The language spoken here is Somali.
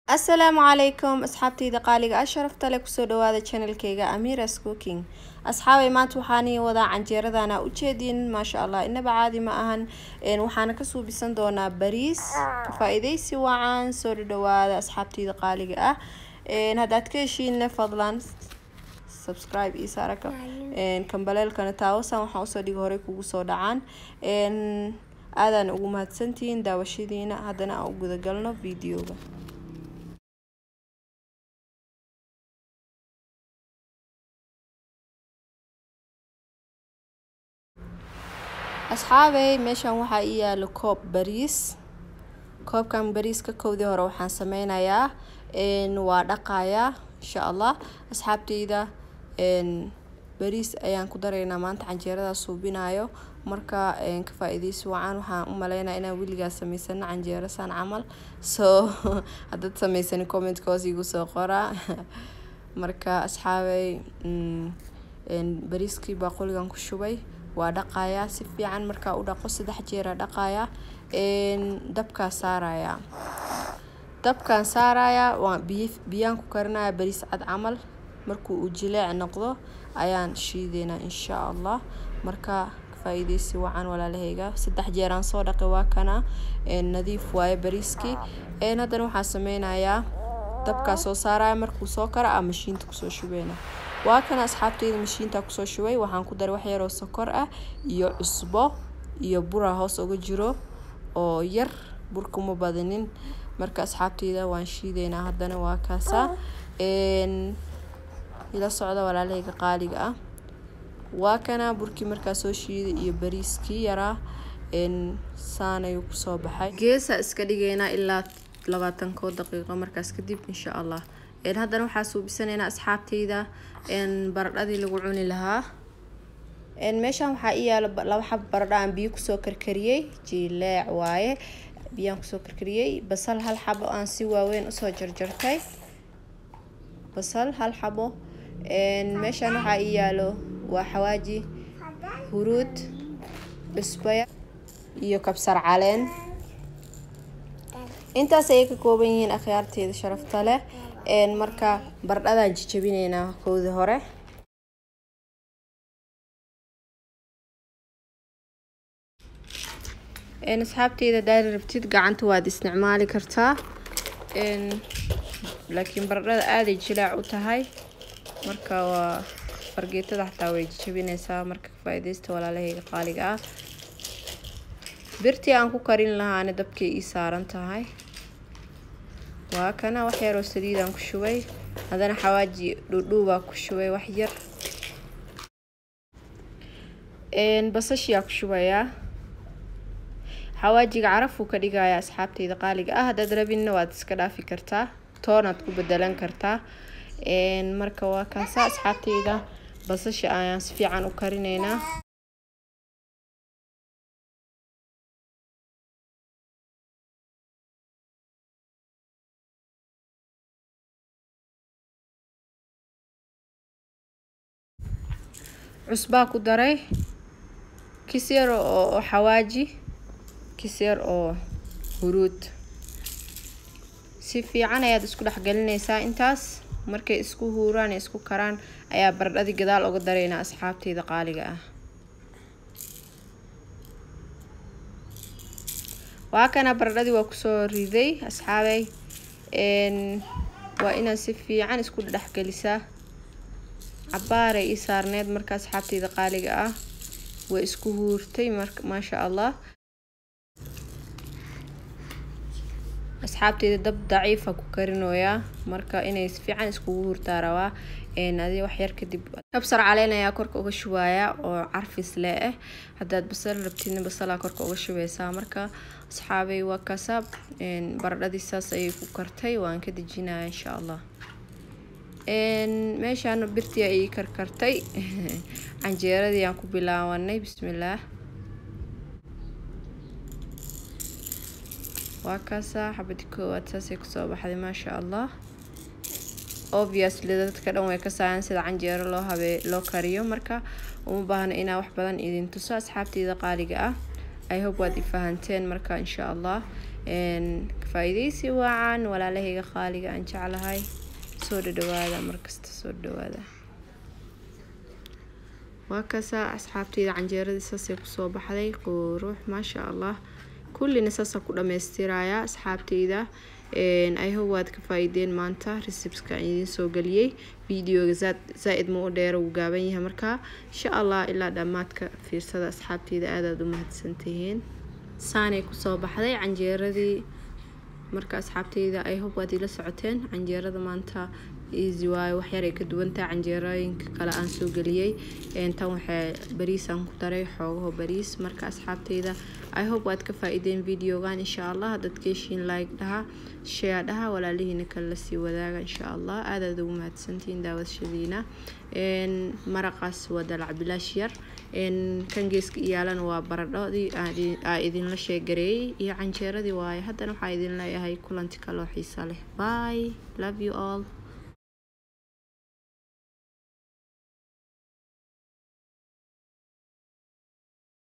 السلام عليكم أصحابتي دقالق أشرفت لك سودو هذا channel كيغا أميرس كوكينج أصحابي ما توحاني وضع عن جيردانا وجهدين ما شاء الله إنه بعادي ما أهن إن وحانا كسو بسندونا باريس فإذا سوا عن سودو هذا أصحابتي دقالق إن هدات كيشين فضلا سبسكرايب إيسارك إن كمبلال كان تاوسا وحاوسو دي غوري كوغو سودعان إن آذان أقومات سنتين داوشيدين هادنا أقو دقلنا فيديو أصحابي مشان waxaa ii yaalo koob bariis koobkan bariiska koowdii hore waxaan sameynayaa waa dhaqayaa insha Allah asxaabteyda bariis ayaan ku dareynaa maanta canjeerada suubinayo marka ka faa'iideyso waxaan u maleynayaa inaan wiligaa sameysano canjeero san camal haddaad sameysan comment koos igu soo qora marka asxaabay bariiskii baaquligan ku shubay waa dhaqayaa si fiican marka u dhaqo 3 jeer dhaqayaa dabka saaraya waa biyaan ku karinayaa bariis cad camal markuu uu jileec noqdo ayaan shiideena insha Allah marka faa'iideysi wacan walaalahayga 3 jeer aan soo dhaqay waa kana nadiif waaye bariiski haddana waxaan sameynayaa dabka soo saaraya markuu soo karo ama mashiinta ku soo shubeena waa kana asxaabteyda mashiinta ku soo shubay waxaan ku daray wax yar oo sokor ah iyo cusbo iyo bura hoos uga jiro oo yar burka ma badanin marka asxaabteyda waan shiideena haddana waa kaasa ila socda walaalahayga qaaliga ah waa kana burkii marka soo shiiday iyo bariiskii yara saanay ku soo baxay geesa iska dhigeena ilaa 20 daqiiqo markaas kadib insha Allah haddana waxaa suubisanaynaa asxaabteyda baradhadii lagu cuni lahaa meeshan waxaa ii yaalo 2 xab baradho aan biyo ku soo karkariyay jileec waaye biyaan ku soo karkariyay basal 1 xabo aan si waaweyn u soo jarjartay basal 1 xabo meeshan waxaa ii yaalo waa xawaaji huruud cusbaya iyo kabsar caleen intaas ay ka kooban yihiin akhyaarteeda sharafta leh marka baradhadaan jajabinaynaa koowdii hore asxaabteyda daari rabtid gacanta waad isticmaali kartaa laakiin baradhada aad ay jilaac u tahay marka waa fargeetada xataa way jajabinaysaa marka faa'iideysta walaalahayga qaaliga ah birtii aan ku karin lahaana dabkay ii saaran tahay waa kana wax yar oo saliid aan ku shubay hadana xawaaji dhudhuuba ku shubay wax yar basashiya ku shubaya xawaajiga caraf uu ka dhigayaa asxaabteyda qaaliga ah haddaad rabinna waad iska dhaafi kartaa toonaad ku bedelan kartaa marka waa kaasa asxaabteyda basasha ayaan si fiican u karineynaa cusbaa ku daray kisir oo xawaaji kisir oo huruud si fiican ayaad isku dhaxgalinaysaa intaas markay isku huuraan isku karaan ayaa baradhadii gadaal uga dareynaa asxaabteyda qaaliga ah waa kana baradhadii waa ku soo riday asxaabay waa inaan si fiican isku dhaxgalisaa عبارة إيسار نيد مركز حابتي دقالق وإسكو هورتي ما شاء الله أصحابتي دب ضعيفة كوكرينويا مركا إني سفيعان إسكو هورتا روا هذه وحير كدب كبسر علينا يا كورك أوغا شوايا أو عرفي سلاءه هداد بصل ربتين بصلا كورك أوغا شوايا مركا أصحابي وكسب بردادي ساس أي كوكرتي وان كده جينا إن شاء الله meeshaan birtii ay karkartay canjeeradii aan ku bilaawanay bismillaah waa kaasa xabad koowaad saasay ku soo baxday ma sha Allah obviously dadka dhan way ka saayaan sida canjeero loo kariyo marka uma baahna inaa wax badan idin tuso asxaabteyda qaaliga ah I hope waad fahanteen marka insha Allah كفايديسي وعن ولا لهيga qaaliga aan jeclahay soo dhawaada markasta soo dhawaada وكذا أصحابتي عنجيرة ساسي كسو بحدي قروح ما شاء الله كل نساسا كل مسترايا أصحابتي إذا أي هو كفايدين مانتا ريسبس كايدين سو قليي فيديو زائد مودير وقابينها مركا إن شاء الله إلا دماتك في صدا أصحابتي إذا أدادو مهد سنتين ساني كسو بحدي عنجيرة دي مركا أصحابتي إذا أي هو دي لسعتين عنجيرة مانتا easy way wax yar ay ka duwan tahay canjeerooyinka kala aan soo galiyay tan waxa bariis aan ku daray xoogo bariis marka asxaabteyda I hope waad ka faa'iideen videogan insha Allah dadkeeshin like dhaha share dhaha walaalihiina kala sii wadaaga insha Allah aad ugu mahadsantiin daawashadiina maraqas wada lacbilash yar kan geeska iyaalan waa baradhoodii aan idin la sheegareeyay iyo canjeeradii waay haddana waxa idin leeyahay kulanti kale oo xiiso leh bye love you all